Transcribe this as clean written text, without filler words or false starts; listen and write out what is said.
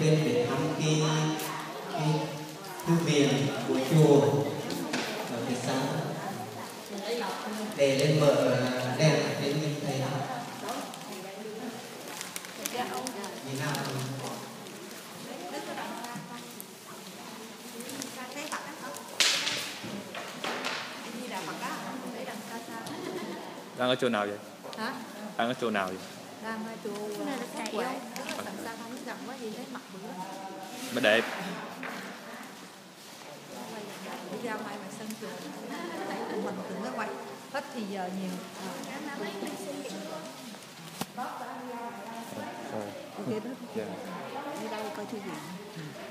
duyên để thăm cái thư viện của chùa ở cái xã để lên mở đèn để nhìn thấy như nào. Đang ở chỗ nào vậy? Hả? Đang ở chỗ nào vậy? Đang ở chỗ Quốc Huệ. Đằng xa không biết gần quá gì thấy mặt bự lắm. Mới đẹp. Đi ra ngoài sân trường. Tại tụi mình đừng có quay. Hết thì giờ nhiều. Ok đó. Đi đâu coi thư viện.